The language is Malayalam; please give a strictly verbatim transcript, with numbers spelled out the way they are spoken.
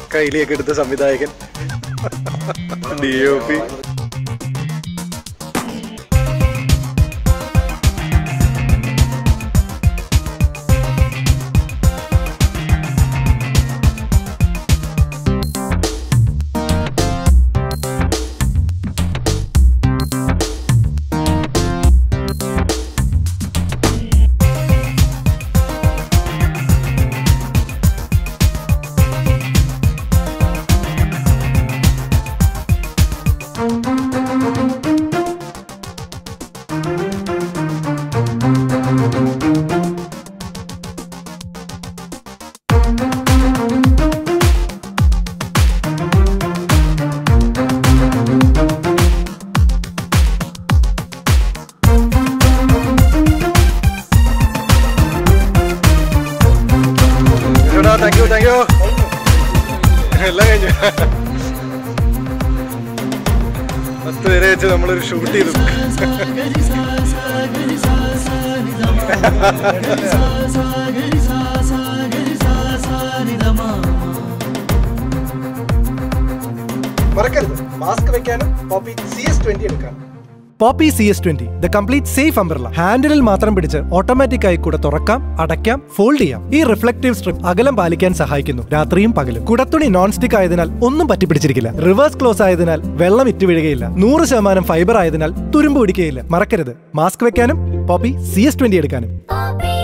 കയ്യിലേക്ക് എടുത്ത സംവിധായകൻ D O P. Thank you thank you എല്ലാം കഴിഞ്ഞു. പത്ത് പേരെ വെച്ച് നമ്മളൊരു ഷൂട്ട് ചെയ്തു. മറക്കരുത് മാസ്ക് വെക്കാനും പോപ്പി സി എസ് ട്വന്റി എടുക്കാം. Popy C S twenty the complete safe umbrella. ഹാൻഡിലിൽ മാത്രം പിടിച്ച് ഓട്ടോമാറ്റിക് ആയി കൂടെ തുറക്കാം, അടയ്ക്കാം, ഫോൾഡ് ചെയ്യാം. ഈ റിഫ്ലക്റ്റീവ് സ്ട്രിപ്പ് അകലം പാലിക്കാൻ സഹായിക്കുന്നു രാത്രിയും പകലും. കുടത്തുണി നോൺ സ്റ്റിക് ആയതിനാൽ ഒന്നും പറ്റിപ്പിടിച്ചിരിക്കില്ല. റിവേഴ്സ് ക്ലോസ് ആയതിനാൽ വെള്ളം ഇറ്റ് വീഴുകയില്ല. നൂറ് ശതമാനം ഫൈബർ ആയതിനാൽ തുരുമ്പ് പിടിക്കുകയില്ല. മറക്കരുത് മാസ്ക് വെക്കാനും പോപ്പി സി എസ് ട്വന്റി എടുക്കാനും.